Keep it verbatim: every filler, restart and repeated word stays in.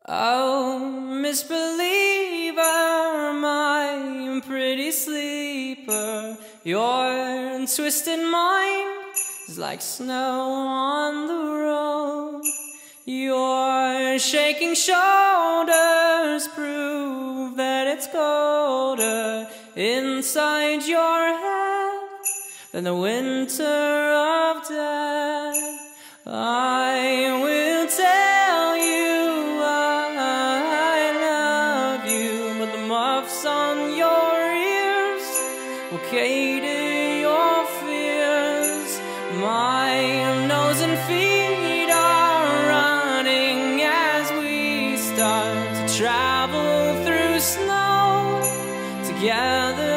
Oh, misbeliever, my pretty sleeper, your twisted mind is like snow on the road. Your shaking shoulders prove that it's colder inside your head than the winter of death. I will tell you I love you, but the muffs on your ears will cater your fears. My nose and feet are running as we start to travel through snow together.